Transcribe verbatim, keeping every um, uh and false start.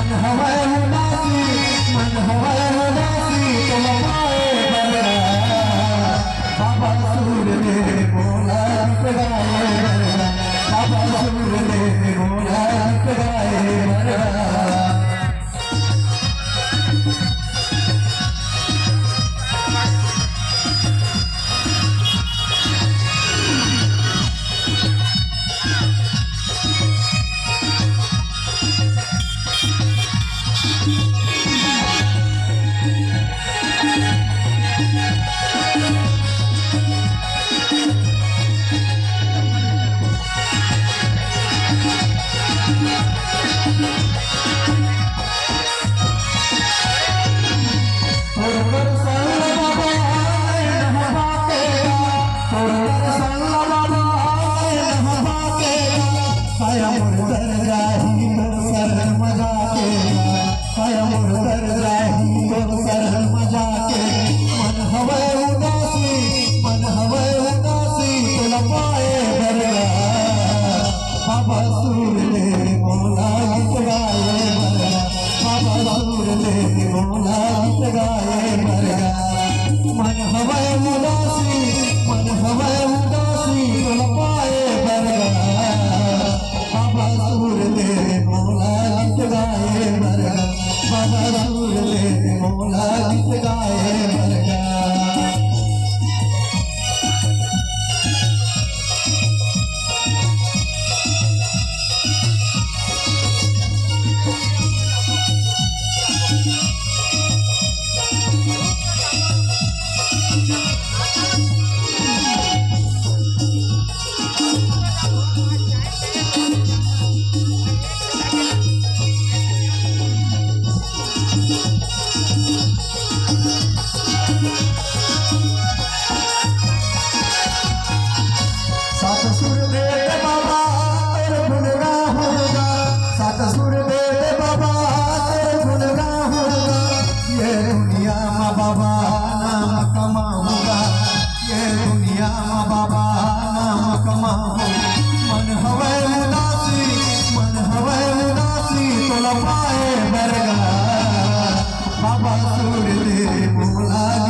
मन हवा उदासी मन हवा उदासी तुम पाए बरगा बाबा सूर ने बोला गाए बरगा बाबा सूर ने बोला गाए बरगा बाबा सूर ने बोला गाए बरगा बाबा सूर ने बोला गाए बरगा मन हवा उदासी मन हवा उदासी तुम पाए बरगा बाबा सूर ने बोला गाए बरगा बाबा सूर ने बोला गाए बरगा बाबा नाम कमाऊंगा ये दुनिया में बाबा नाम कमाऊंगा मन हवा उदासी मन हवा उदासी तुम पाए बरगा बाबा सूर ने बोला